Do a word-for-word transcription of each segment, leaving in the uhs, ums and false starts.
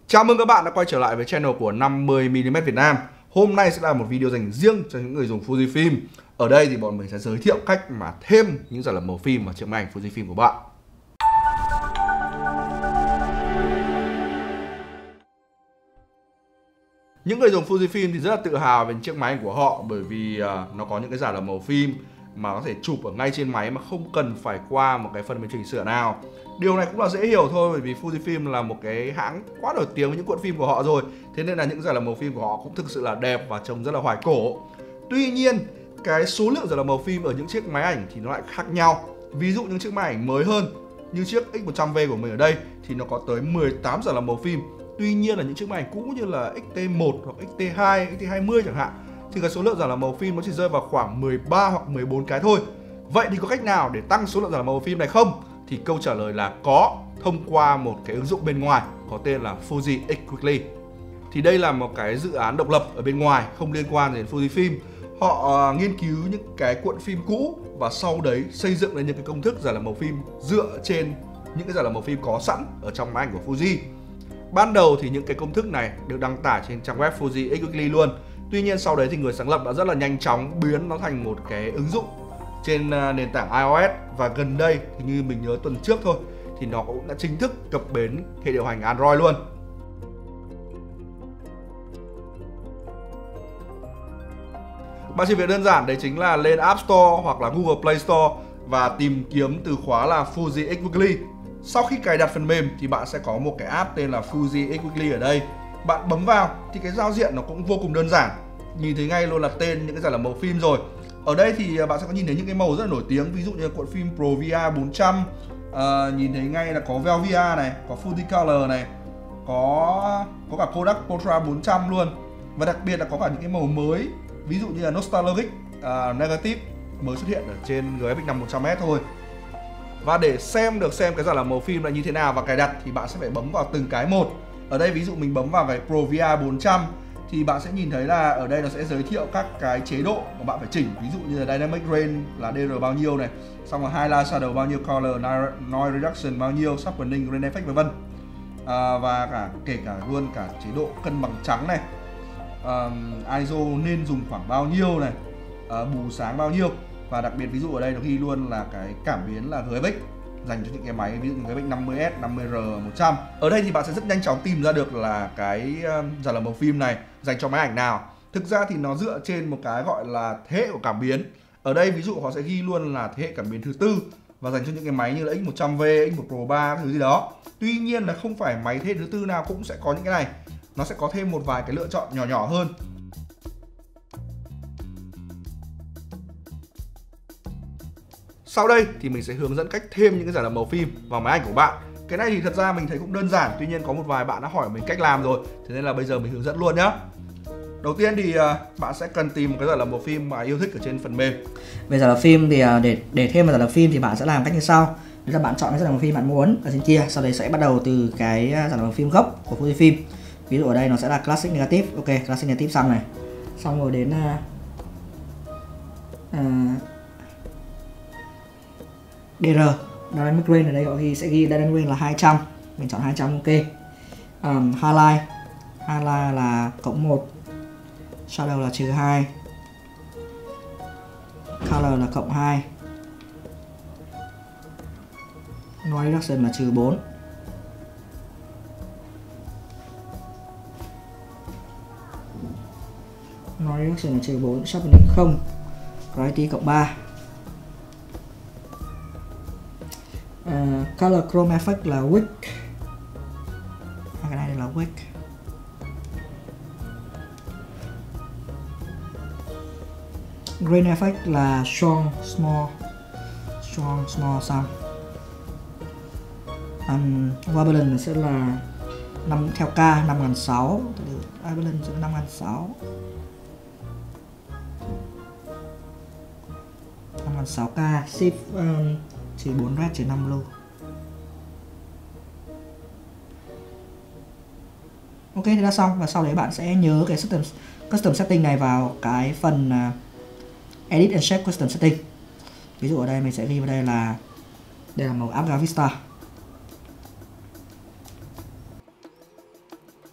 Chào mừng các bạn đã quay trở lại với channel của năm mươi mi li mét Việt Nam. Hôm nay sẽ là một video dành riêng cho những người dùng Fujifilm. Ở đây thì bọn mình sẽ giới thiệu cách mà thêm những giải lầm màu phim vào chiếc máy ảnh Fujifilm của bạn. Những người dùng Fujifilm thì rất là tự hào về chiếc máy ảnh của họ, bởi vì uh, nó có những cái giải lầm màu phim mà có thể chụp ở ngay trên máy mà không cần phải qua một cái phần mềm chỉnh sửa nào. Điều này cũng là dễ hiểu thôi, bởi vì Fujifilm là một cái hãng quá nổi tiếng với những cuộn phim của họ rồi. Thế nên là những giải lầm màu phim của họ cũng thực sự là đẹp và trông rất là hoài cổ. Tuy nhiên, cái số lượng giải lầm màu phim ở những chiếc máy ảnh thì nó lại khác nhau. Ví dụ những chiếc máy ảnh mới hơn như chiếc X một trăm V của mình ở đây thì nó có tới mười tám giải lầm màu phim. Tuy nhiên là những chiếc máy ảnh cũ như là X T một hoặc X T hai, X T hai mươi chẳng hạn thì cái số lượng giải lầm màu phim nó chỉ rơi vào khoảng mười ba hoặc mười bốn cái thôi. Vậy thì có cách nào để tăng số lượng giải lầm màu phim này không? Thì câu trả lời là có, thông qua một cái ứng dụng bên ngoài có tên là Fuji X Quickly. Thì đây là một cái dự án độc lập ở bên ngoài, không liên quan đến Fujifilm. Họ uh, nghiên cứu những cái cuộn phim cũ và sau đấy xây dựng lên những cái công thức giải lầm màu phim dựa trên những cái giải lầm màu phim có sẵn ở trong máy ảnh của Fuji. Ban đầu thì những cái công thức này được đăng tải trên trang web Fuji X Quickly luôn. Tuy nhiên sau đấy thì người sáng lập đã rất là nhanh chóng biến nó thành một cái ứng dụng trên nền tảng iOS, và gần đây thì như mình nhớ tuần trước thôi thì nó cũng đã chính thức cập bến hệ điều hành Android luôn. Bạn chỉ việc đơn giản đấy chính là lên App Store hoặc là Google Play Store và tìm kiếm từ khóa là Fuji X Quickly. Sau khi cài đặt phần mềm thì bạn sẽ có một cái app tên là Fuji X Quickly ở đây. Bạn bấm vào thì cái giao diện nó cũng vô cùng đơn giản, nhìn thấy ngay luôn là tên những cái giải lầm màu phim rồi. Ở đây thì bạn sẽ có nhìn thấy những cái màu rất là nổi tiếng, ví dụ như cuộn phim Pro V R bốn trăm, à, nhìn thấy ngay là có Velvia này, có Fuji Color này, có có cả Kodak Portra bốn trăm luôn, và đặc biệt là có cả những cái màu mới, ví dụ như là Nostalgic uh, Negative mới xuất hiện ở trên G F X năm một trăm S thôi. Và để xem được xem cái giải lầm màu phim là như thế nào và cài đặt thì bạn sẽ phải bấm vào từng cái một. Ở đây ví dụ mình bấm vào cái Pro V R bốn trăm thì bạn sẽ nhìn thấy là ở đây nó sẽ giới thiệu các cái chế độ mà bạn phải chỉnh, ví dụ như là Dynamic Range là D R bao nhiêu này, xong rồi Highlight Shadow bao nhiêu, Color Noise Reduction bao nhiêu, Sharpening, Grain Effect vân vân. À, và cả kể cả luôn cả chế độ cân bằng trắng này, um, i ét o nên dùng khoảng bao nhiêu này, uh, bù sáng bao nhiêu, và đặc biệt ví dụ ở đây nó ghi luôn là cái cảm biến là G F X dành cho những cái máy ví dụ như G F X năm mươi S, năm mươi R một trăm. Ở đây thì bạn sẽ rất nhanh chóng tìm ra được là cái giải lầm màu phim này dành cho máy ảnh nào. Thực ra thì nó dựa trên một cái gọi là thế hệ của cảm biến. Ở đây ví dụ họ sẽ ghi luôn là thế hệ cảm biến thứ tư và dành cho những cái máy như là X một trăm V, X một Pro ba thứ gì đó. Tuy nhiên là không phải máy thế hệ thứ tư nào cũng sẽ có những cái này. Nó sẽ có thêm một vài cái lựa chọn nhỏ nhỏ hơn. Sau đây thì mình sẽ hướng dẫn cách thêm những cái giải lầm màu phim vào máy ảnh của bạn. Cái này thì thật ra mình thấy cũng đơn giản, tuy nhiên có một vài bạn đã hỏi mình cách làm rồi, thế nên là bây giờ mình hướng dẫn luôn nhá. Đầu tiên thì uh, bạn sẽ cần tìm một cái giải lầm màu phim mà yêu thích ở trên phần mềm. Về giải lầm phim thì uh, để để thêm vào giải lầm phim thì bạn sẽ làm cách như sau. Đó là bạn chọn cái giải lầm phim bạn muốn ở trên kia, sau đấy sẽ bắt đầu từ cái giải lầm phim gốc của Fujifilm. Ví dụ ở đây nó sẽ là Classic Negative, ok, Classic Negative xong này, xong rồi đến uh, uh, D R, Dynamic Range ở đây họ ghi sẽ ghi Dynamic Range là hai trăm, mình chọn hai trăm, ok. um, Highlight, Highlight là cộng một, Shadow là trừ hai, Color là cộng hai, Noise Reduction là trừ bốn. Noise Reduction là trừ bốn, Sharpening không, Clarity cộng ba. Uh, Color Chrome Effect là Wick, cái này là Wick. Grain Effect là Strong Small, Strong Small xong. um, Wavelength sẽ là năm theo K năm nghìn sáu trăm, Wavelength sẽ năm nghìn sáu trăm, năm nghìn sáu trăm K, Shift um, chỉ bốn red chỉ năm blue. Ok, thế là xong, và sau đấy bạn sẽ nhớ cái custom, custom setting này vào cái phần uh, edit and shape custom setting. Ví dụ ở đây mình sẽ ghi vào đây là đây là màu Agavista.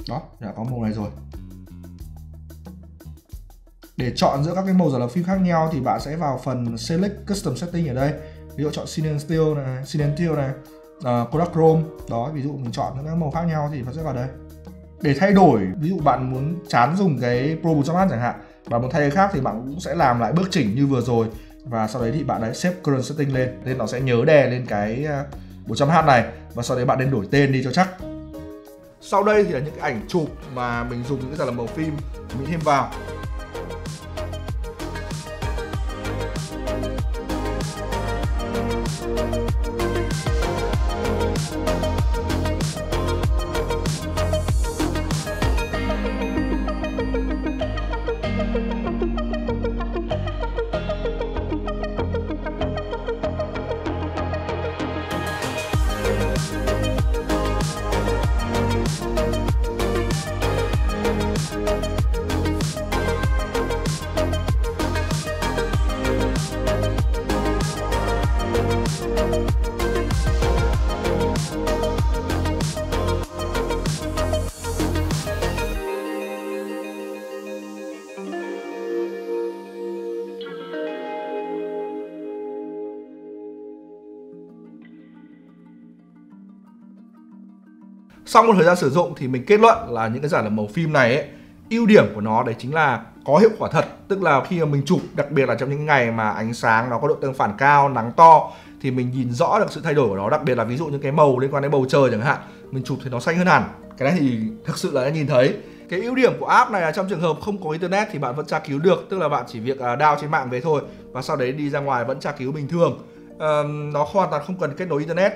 Đó, đã có màu này rồi. Để chọn giữa các cái màu giả lập phim khác nhau thì bạn sẽ vào phần Select Custom Setting ở đây. Ví dụ chọn Cinestill này, Cinestill này, uh, Kodachrome. Đó, ví dụ mình chọn những màu khác nhau thì nó sẽ vào đây. Để thay đổi, ví dụ bạn muốn chán dùng cái Pro một trăm H chẳng hạn, bạn muốn thay cái khác thì bạn cũng sẽ làm lại bước chỉnh như vừa rồi. Và sau đấy thì bạn đấy save current setting lên, nên nó sẽ nhớ đè lên cái một trăm H này. Và sau đấy bạn nên đổi tên đi cho chắc. Sau đây thì là những cái ảnh chụp mà mình dùng những cái giả lập màu phim mình thêm vào. Sau một thời gian sử dụng thì mình kết luận là những cái giả lập màu phim này ấy, ưu điểm của nó đấy chính là có hiệu quả thật. Tức là khi mà mình chụp, đặc biệt là trong những ngày mà ánh sáng nó có độ tương phản cao, nắng to, thì mình nhìn rõ được sự thay đổi của nó. Đặc biệt là ví dụ những cái màu liên quan đến bầu trời chẳng hạn, mình chụp thì nó xanh hơn hẳn. Cái này thì thực sự là đã nhìn thấy. Cái ưu điểm của app này là trong trường hợp không có internet thì bạn vẫn tra cứu được. Tức là bạn chỉ việc download trên mạng về thôi, và sau đấy đi ra ngoài vẫn tra cứu bình thường. à, Nó hoàn toàn không cần kết nối internet.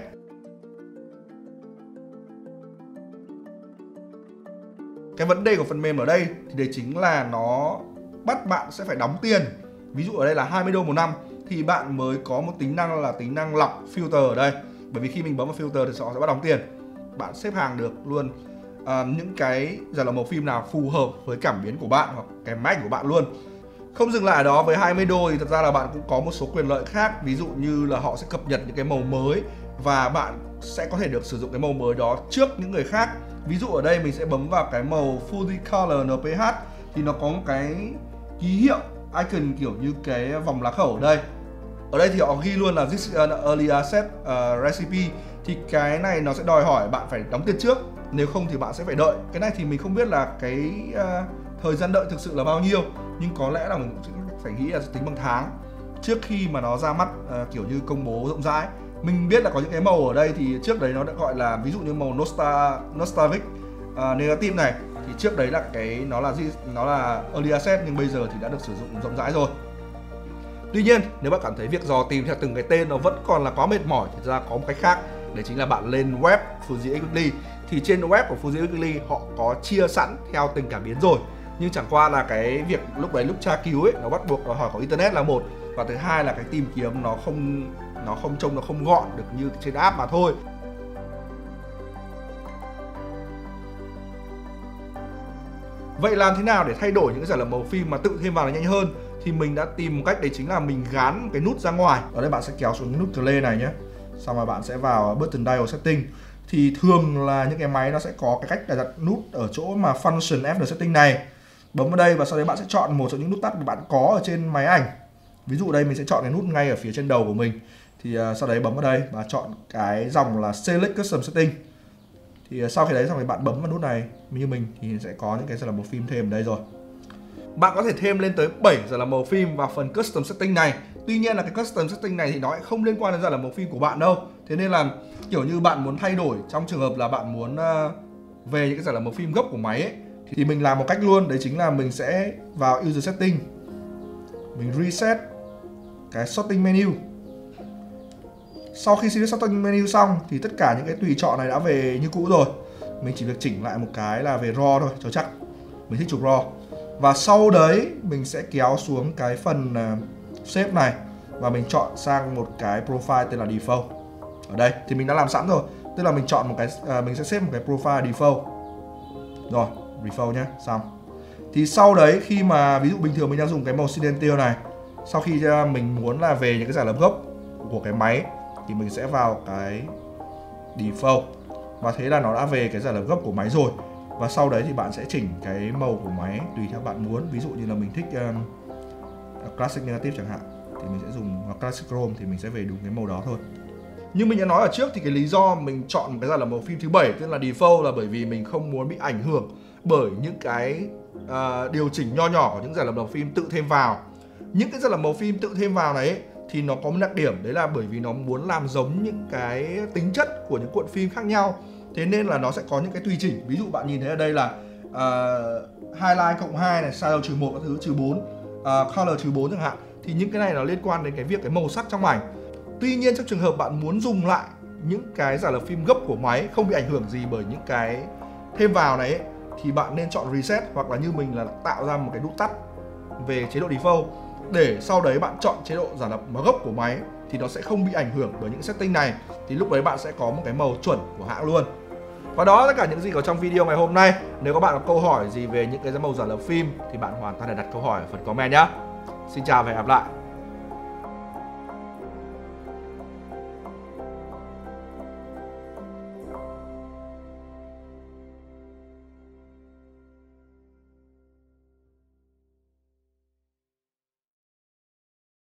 Cái vấn đề của phần mềm ở đây thì đấy chính là nó bắt bạn sẽ phải đóng tiền. Ví dụ ở đây là hai mươi đô một năm thì bạn mới có một tính năng là tính năng lọc filter ở đây. Bởi vì khi mình bấm vào filter thì họ sẽ bắt đóng tiền. Bạn xếp hàng được luôn à, những cái giả lập màu phim nào phù hợp với cảm biến của bạn hoặc cái máy ảnh của bạn luôn. Không dừng lại ở đó, với hai mươi đô thì thật ra là bạn cũng có một số quyền lợi khác. Ví dụ như là họ sẽ cập nhật những cái màu mới và bạn sẽ có thể được sử dụng cái màu mới đó trước những người khác. Ví dụ ở đây mình sẽ bấm vào cái màu Fully Color en pê hát thì nó có một cái ký hiệu icon kiểu như cái vòng lá khẩu ở đây. Ở đây thì họ ghi luôn là This is an early access uh, recipe. Thì cái này nó sẽ đòi hỏi bạn phải đóng tiền trước, nếu không thì bạn sẽ phải đợi. Cái này thì mình không biết là cái uh, thời gian đợi thực sự là bao nhiêu, nhưng có lẽ là mình cũng phải nghĩ là tính bằng tháng trước khi mà nó ra mắt uh, kiểu như công bố rộng rãi. Mình biết là có những cái màu ở đây thì trước đấy nó đã gọi là, ví dụ như màu Nostal Nostalgic uh, Negative này thì trước đấy là cái nó là nó là Early Access, nhưng bây giờ thì đã được sử dụng rộng rãi rồi. Tuy nhiên nếu bạn cảm thấy việc dò tìm theo từng cái tên nó vẫn còn là quá mệt mỏi thì ra có một cách khác, đấy chính là bạn lên web Fuji X Weekly. Thì trên web của Fuji X Weekly họ có chia sẵn theo từng cảm biến rồi, nhưng chẳng qua là cái việc lúc đấy lúc tra cứu ấy nó bắt buộc đòi hỏi có internet là một, và thứ hai là cái tìm kiếm nó không nó không trông nó không gọn được như trên app mà thôi. Vậy làm thế nào để thay đổi những cái giả lập màu phim mà tự thêm vào nó nhanh hơn? Thì mình đã tìm một cách, đấy chính là mình gán một cái nút ra ngoài. Ở đây bạn sẽ kéo xuống cái nút play này nhé. Xong rồi bạn sẽ vào button dial setting. Thì thường là những cái máy nó sẽ có cái cách đặt nút ở chỗ mà function after setting này. Bấm vào đây và sau đấy bạn sẽ chọn một trong những nút tắt mà bạn có ở trên máy ảnh. Ví dụ đây mình sẽ chọn cái nút ngay ở phía trên đầu của mình. Thì uh, sau đấy bấm vào đây và chọn cái dòng là Select Custom Setting. Thì uh, sau khi đấy xong thì bạn bấm vào nút này như mình thì sẽ có những cái giả lập màu phim thêm ở đây rồi. Bạn có thể thêm lên tới bảy giả lập màu phim vào phần Custom Setting này. Tuy nhiên là cái Custom Setting này thì nó lại không liên quan đến giả lập màu phim của bạn đâu. Thế nên là kiểu như bạn muốn thay đổi trong trường hợp là bạn muốn uh, về những cái giả lập màu phim gốc của máy ấy, thì mình làm một cách luôn, đấy chính là mình sẽ vào User Setting, mình reset cái Sorting Menu. Sau khi reset Sorting Menu xong thì tất cả những cái tùy chọn này đã về như cũ rồi. Mình chỉ việc chỉnh lại một cái là về RAW thôi cho chắc. Mình thích chụp RAW. Và sau đấy mình sẽ kéo xuống cái phần uh, Shape này và mình chọn sang một cái profile tên là Default. Ở đây thì mình đã làm sẵn rồi. Tức là mình chọn một cái uh, mình sẽ xếp một cái profile Default. Rồi, Default nhé, xong. Thì sau đấy khi mà ví dụ bình thường mình đang dùng cái màu Silential này, sau khi uh, mình muốn là về những cái giả lập gốc của cái máy thì mình sẽ vào cái Default. Và thế là nó đã về cái giả lập gốc của máy rồi. Và sau đấy thì bạn sẽ chỉnh cái màu của máy tùy theo bạn muốn. Ví dụ như là mình thích um, Classic Negative chẳng hạn thì mình sẽ dùng Classic Chrome, thì mình sẽ về đúng cái màu đó thôi. Như mình đã nói ở trước thì cái lý do mình chọn một cái dàn lọc màu phim thứ bảy tức là Default là bởi vì mình không muốn bị ảnh hưởng bởi những cái uh, điều chỉnh nho nhỏ của những dàn lọc màu phim tự thêm vào. Những cái dàn lọc màu phim tự thêm vào này ấy, thì nó có một đặc điểm đấy là bởi vì nó muốn làm giống những cái tính chất của những cuộn phim khác nhau. Thế nên là nó sẽ có những cái tùy chỉnh. Ví dụ bạn nhìn thấy ở đây là uh, Highlight cộng hai này, Shadow trừ một các thứ trừ bốn, uh, Color trừ bốn chẳng hạn. Thì những cái này nó liên quan đến cái việc cái màu sắc trong ảnh. Tuy nhiên trong trường hợp bạn muốn dùng lại những cái giả lập phim gốc của máy không bị ảnh hưởng gì bởi những cái thêm vào này ấy, thì bạn nên chọn Reset hoặc là như mình là tạo ra một cái nút tắt về chế độ Default để sau đấy bạn chọn chế độ giả lập gốc của máy thì nó sẽ không bị ảnh hưởng bởi những setting này. Thì lúc đấy bạn sẽ có một cái màu chuẩn của hãng luôn. Và đó tất cả những gì có trong video ngày hôm nay. Nếu các bạn có câu hỏi gì về những cái màu giả lập phim thì bạn hoàn toàn thể đặt câu hỏi ở phần comment nhé. Xin chào và hẹn gặp lại.